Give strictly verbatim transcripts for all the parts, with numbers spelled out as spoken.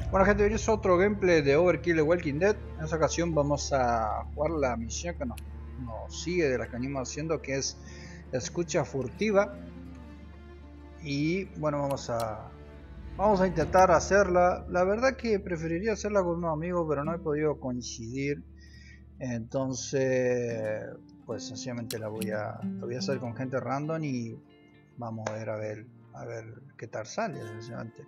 Bueno gente, hoy es otro gameplay de Overkill de Walking Dead. En esta ocasión vamos a jugar la misión que nos, nos sigue de la que venimos haciendo, que es escucha furtiva. Y bueno, vamos a vamos a intentar hacerla. La verdad que preferiría hacerla con unos amigos, pero no he podido coincidir. Entonces, pues sencillamente la voy a la voy a hacer con gente random y vamos a ver a ver a ver qué tal sale, sencillamente.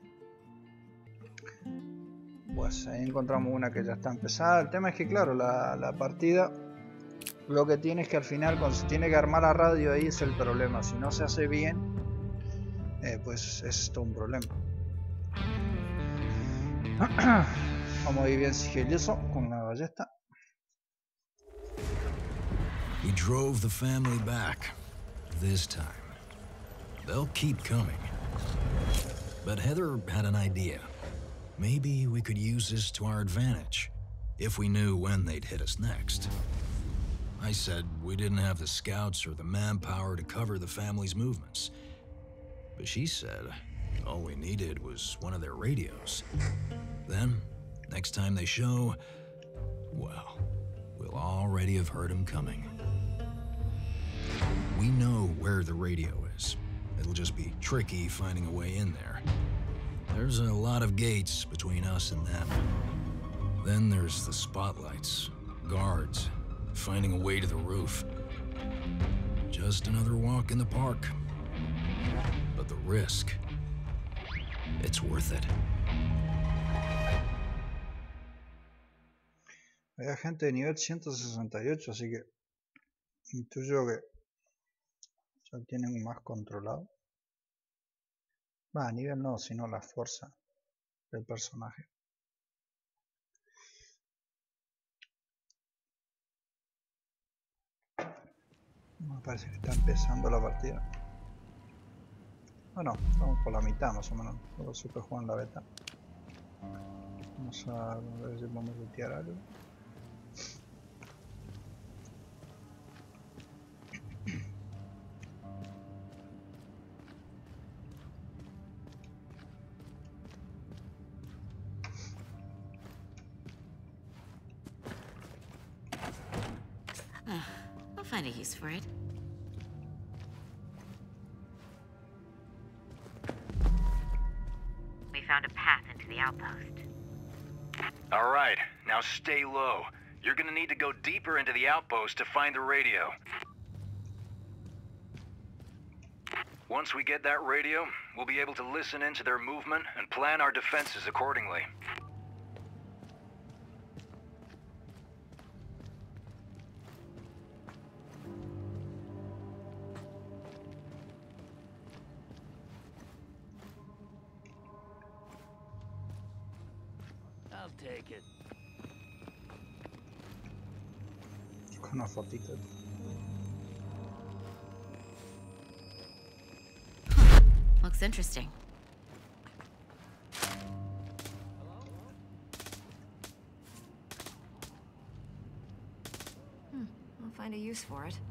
Pues ahí encontramos una que ya está empezada. El tema es que claro, la, la partida lo que tiene es que al final cuando se tiene que armar la radio, ahí es el problema. Si no se hace bien, eh, pues es todo un problema. Vamos a ir bien sigiloso con la ballesta. We drove the family back. This time. They'll keep coming. But Heather had an idea. Maybe we could use this to our advantage, if we knew when they'd hit us next. I said we didn't have the scouts or the manpower to cover the family's movements. But she said all we needed was one of their radios. Then, next time they show, well, we'll already have heard them coming. We know where the radio is. It'll just be tricky finding a way in there. There's a lot of gates between us and them. Then there's the spotlights, guards, finding a way to the roof. Just another walk in the park. But the risk, it's worth it. Hay gente de nivel ciento sesenta y ocho, así que intuyo que ya tienen más controlado. Va, a nivel no, sino la fuerza del personaje. Me parece que está empezando la partida. Bueno, estamos por la mitad más o menos. Luego supe jugar en la beta. Vamos a ver si podemos lootear algo. I'll find a use for it. We found a path into the outpost. All right, now stay low. You're gonna need to go deeper into the outpost to find the radio. Once we get that radio, we'll be able to listen into their movement and plan our defenses accordingly. I'll take it. Con una fotito. Huh. Looks interesting. Hmm. I'll find a use for it.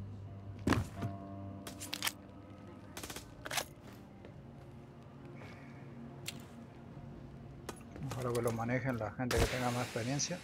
Mejor que lo manejen la gente que tenga más experiencia.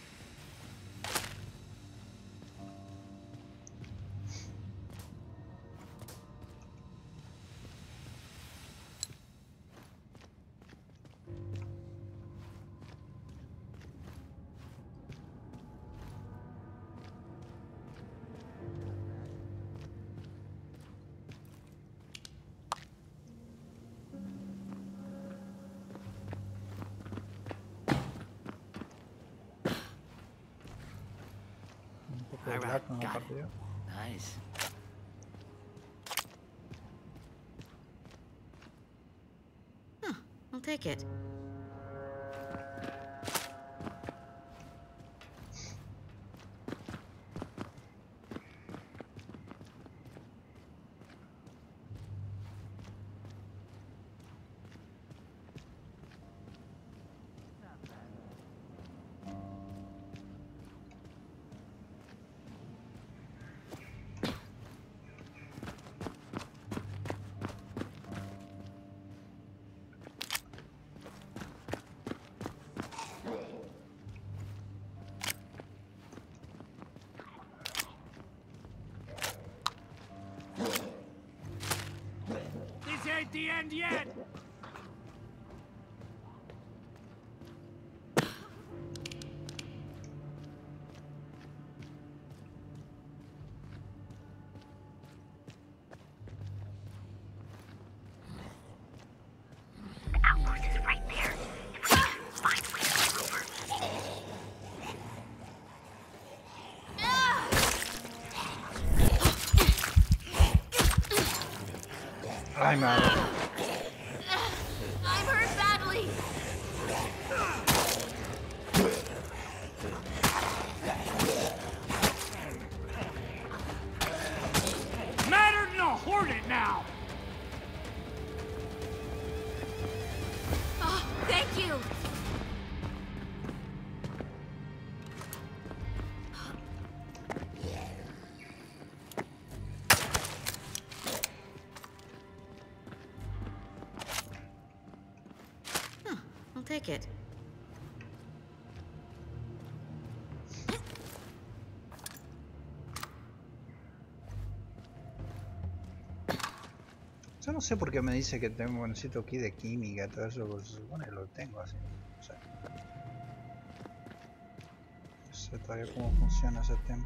All right, Con la got it. partida. Nice. Huh. I'll take it. the end yet! Ay, madre. I'm hurt badly. Matter than a hornet now! Oh, thank you. Huh, I'll take it. Yo no sé por qué me dice que tengo, necesito aquí de química, todo eso, pues se supone que lo tengo así. No sé. No sé todavía cómo funciona ese tema.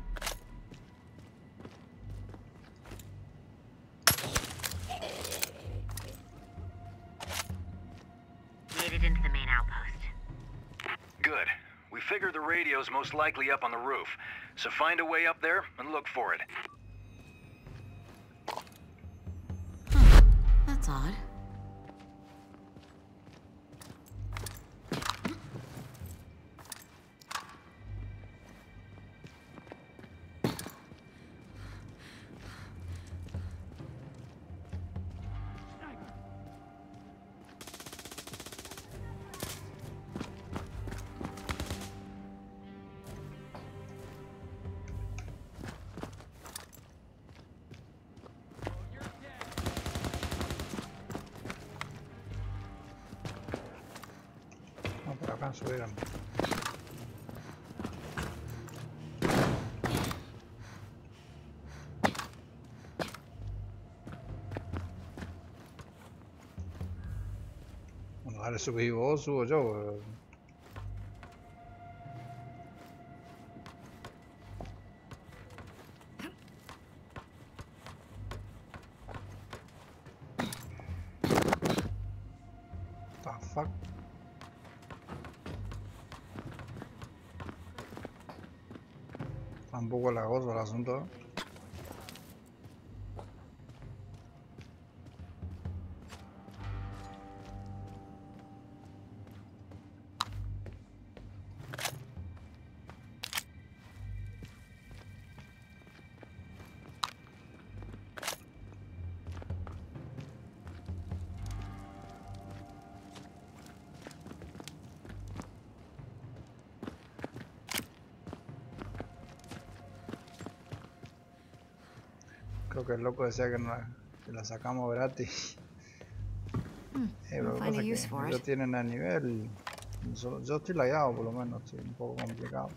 Made it into the main outpost. Good. We figure the radio's most likely up on the roof. So find a way up there and look for it. Huh, that's odd. No, por acá subieron. Bueno, dale, subí vos, subo yo. eh. The fuck? Está un poco lagoso el asunto. Creo que el loco decía que, no, que la sacamos gratis. Hmm, Eh, pero I'll lo que find pasa a es use que for ellos it. tienen el nivel. Yo, yo estoy lagueado por lo menos, estoy un poco complicado.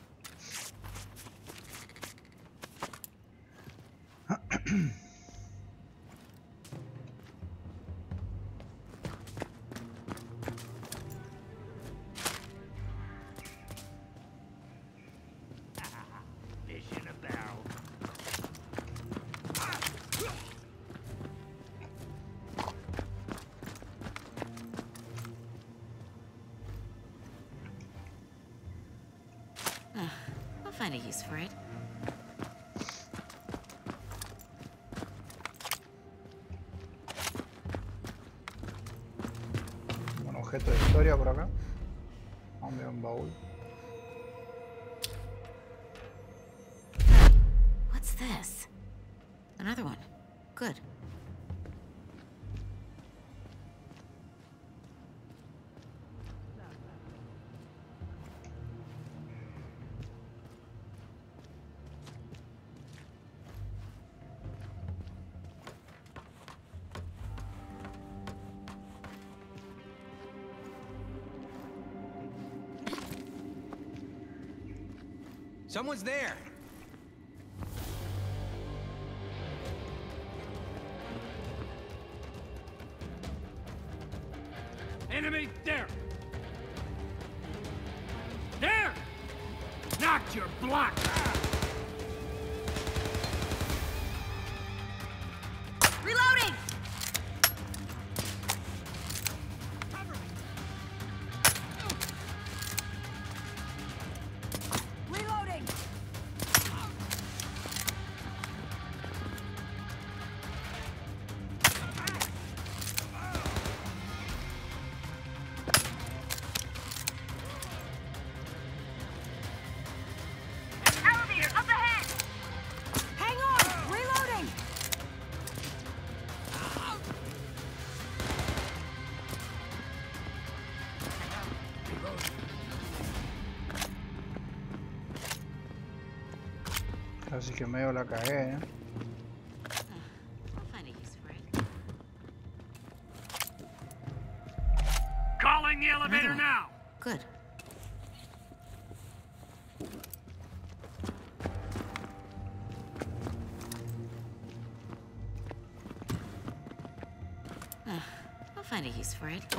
Fish in a barrel. Ah, I'll find a use for it. Un objeto de historia por acá. Hombre, un baúl. What's this? Another one. Good. Someone's there! knocked your block! Reloading! Reloading! Elevator up ahead! Hang on! Reloading! Así que medio la cagué, ¿eh? I'll find a use for it. Calling the elevator Another one. now! Good. Uh, I'll find a use for it.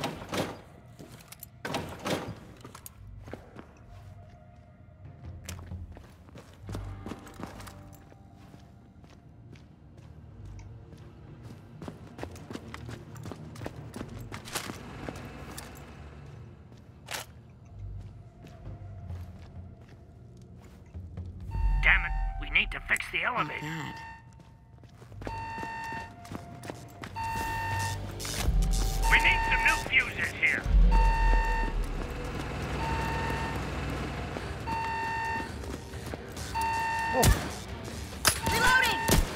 Damn it, we need to fix the Not elevator. bad. We need some new fuses here. Reloading!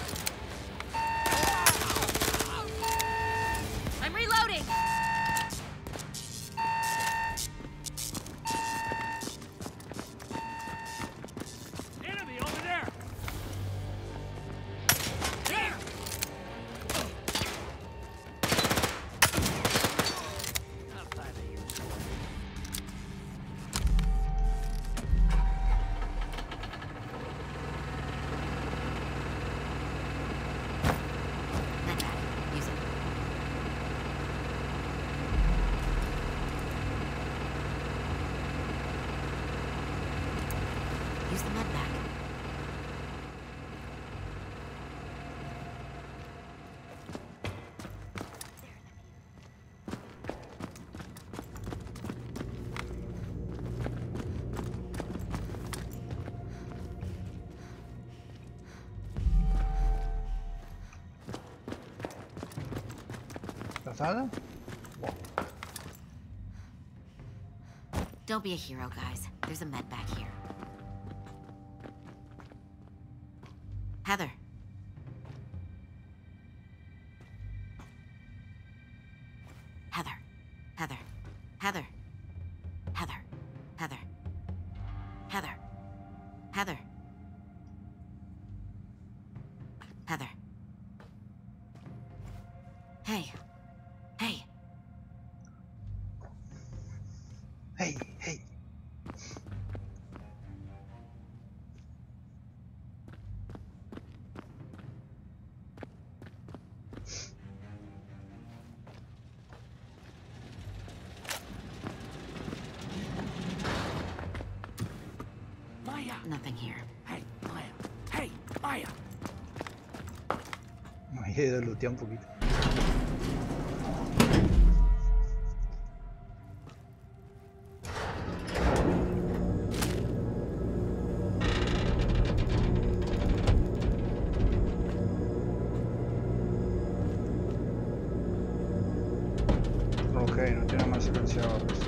I'm reloading! Enemy over there! There! Not bad. Use it. Use the mud back. ¿Pasada? Don't be a hero, guys. There's a med back here. Heather. Heather. Heather. Heather. Heather. Heather. Heather. Heather. Heather. Hey. Hey. Hey, hey. Maya! Nothing here. Hey, Maya! Hey, Maya! Me he ido a lootear un poquito. Ok, no tiene más silenciadores.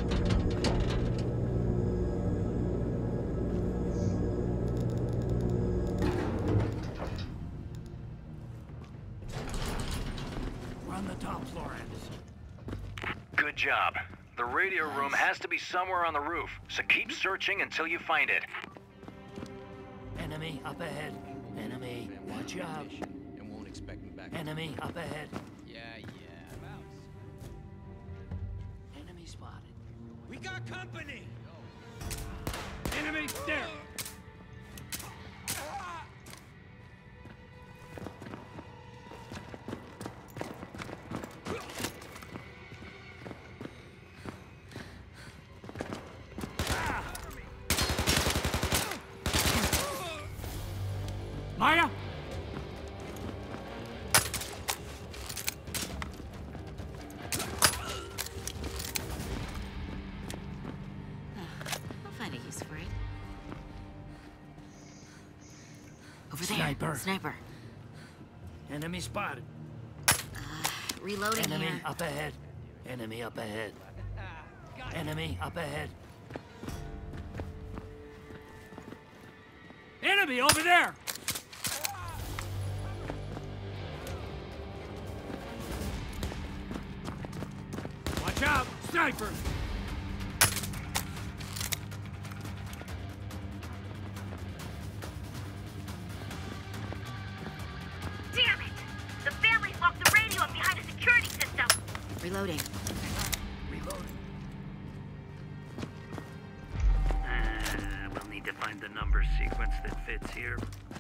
We're on the top floor, Anderson. Good job. The radio room has to be somewhere on the roof, so keep searching until you find it. Enemy up ahead. Enemy, watch out. And won't expect me back. Enemy up ahead. Yeah, yeah. Enemy spotted. We got company! Enemy there! he's afraid. Over there. Sniper. Sniper. Enemy spotted. Reloading Enemy here. up ahead. Enemy up ahead. Enemy up ahead. Enemy over there! Watch out! Sniper! Damn it! The family's locked the radio up behind a security system. Reloading. Reloading. Uh, we'll need to find the number sequence that fits here.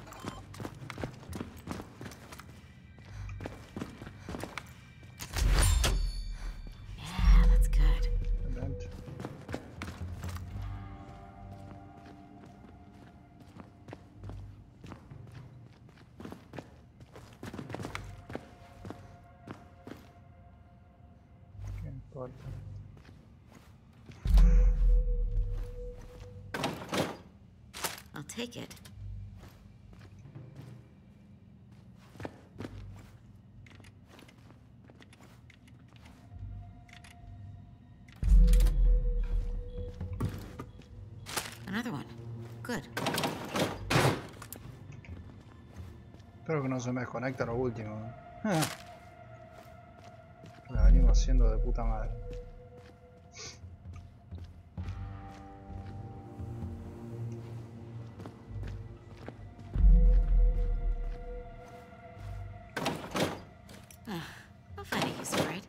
Yeah, that's good. Event. ¿Qué importa? I'll take it. Another one. Good. Espero que no se me desconecta lo último. La venimos haciendo de puta madre. Ah, I'll find a use for it.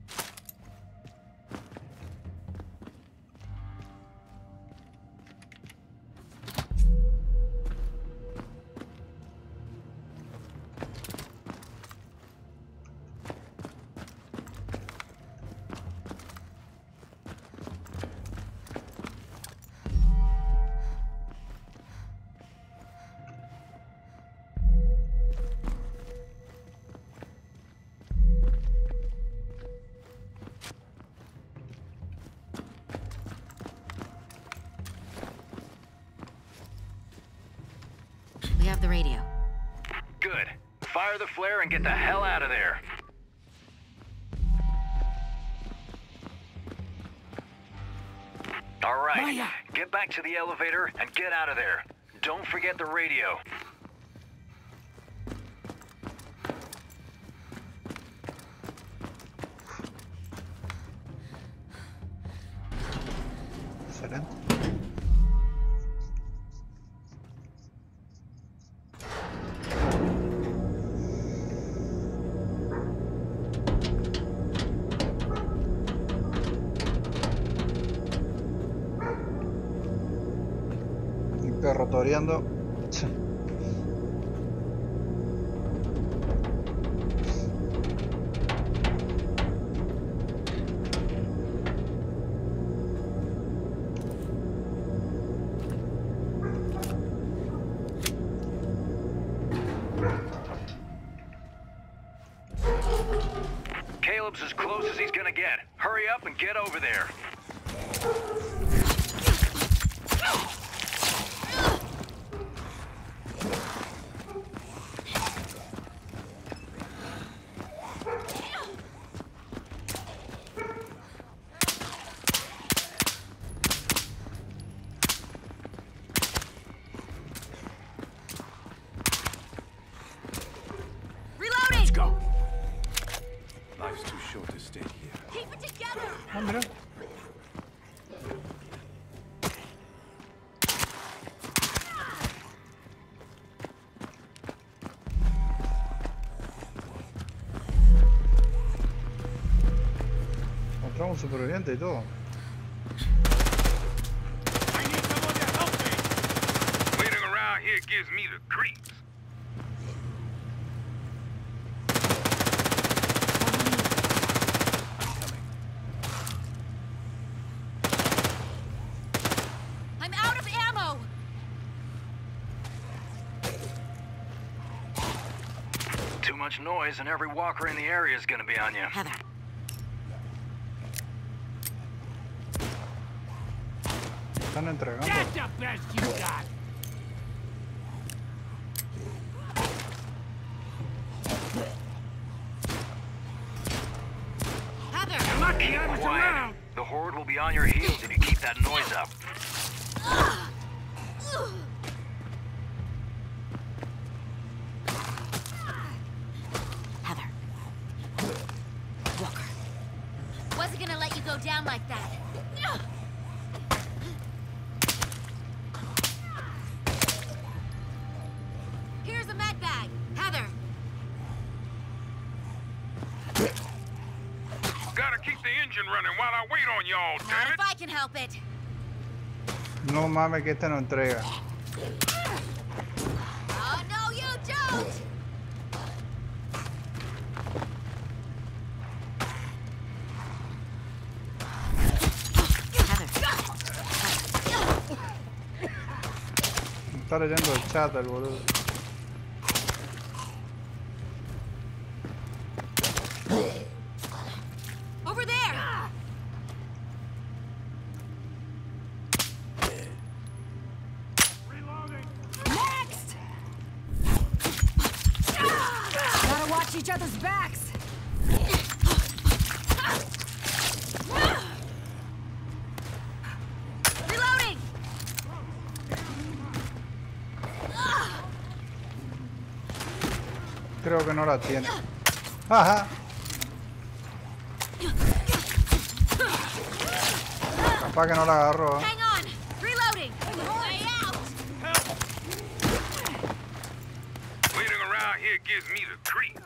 We have the radio. Good. Fire the flare and get the hell out of there. All right. Maya! Get back to the elevator and get out of there. Don't forget the radio. Excelente. Mi perro toreando. Caleb's as close as he's gonna get. Hurry up and get over there. Reloading! Go! Life's too short to stay here. Keep it together! Ah, mira. Encontramos un superviviente y todo. I need someone to help me! Waiting around here gives me the creeps. I'm out of ammo! Too much noise and every walker in the area is gonna be on you. Heather. están entregando. That's the best you got. Heather! You're lucky I was Quiet. around. The horde will be on your heels if you keep that noise up. Heather. Walker. Wasn't gonna let you go down like that. Here's a med bag. Heather! Gotta keep the engine running while I wait on y'all, Not damn if it. I can help it. No mames que esta no entrega. Oh, no, you don't! Está leyendo el chat el boludo. Over there! Next! Gotta watch each other's backs! Reloading! Creo que no la tiene. Ajá. Capaz que no la agarró. ¿eh? Hang on! Reloading! Way out! Waiting around here gives me the creeps.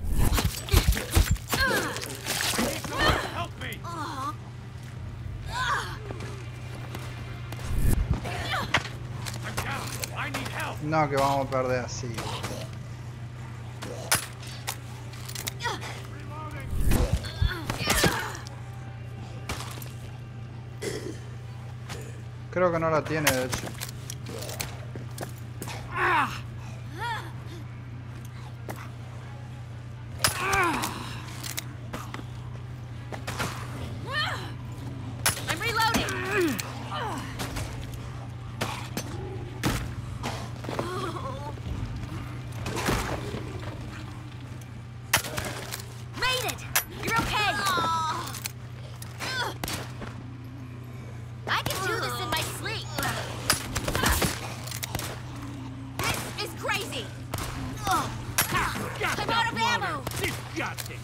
Help me. I'm down. I need help. No, que vamos a perder así. Creo que no la tiene, de hecho. I'm reloading! Made it! You're okay! I can do this in my sleep! This is crazy! I'm out of ammo! Disgusting.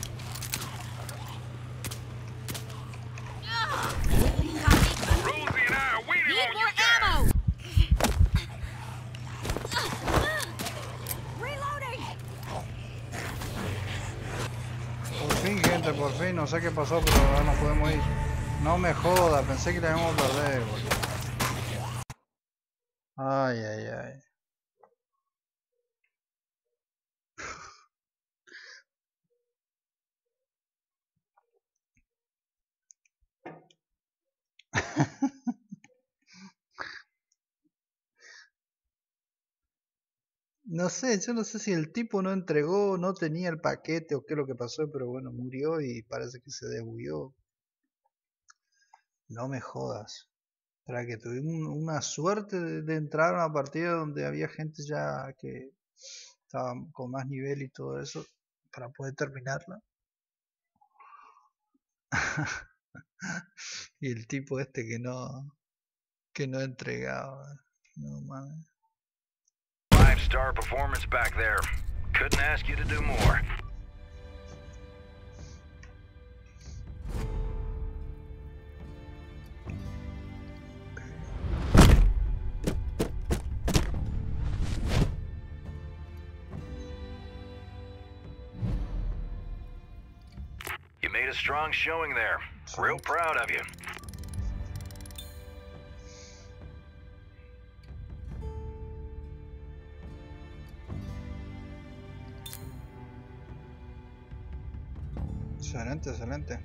Rosie and I are waiting Need on you more guys. ammo! Reloading! Por fin, gente, por fin. No sé qué pasó, pero ahora no podemos ir. No me joda, pensé que la íbamos a perder, boludo. Ay, ay, ay. No sé, yo no sé si el tipo no entregó, no tenía el paquete o qué es lo que pasó, pero bueno, murió y parece que se desbulló. No me jodas. Para que tuvimos un- una suerte de, de entrar a una partida donde había gente ya que estaba con más nivel y todo eso para poder terminarla. Y el tipo este que no que no entregaba. No mames. Five star performance back there. Couldn't ask you to do more. You made a strong showing there. Real proud of you. Excelente, excelente.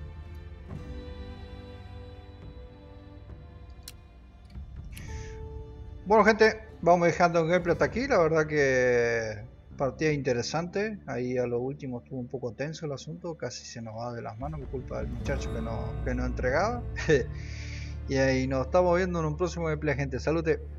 Bueno, gente, vamos dejando el gameplay hasta aquí. La verdad que partida interesante. Ahí a lo último estuvo un poco tenso el asunto. Casi se nos va de las manos por culpa del muchacho que no, que no entregaba. Y ahí nos estamos viendo en un próximo gameplay, gente. Salute.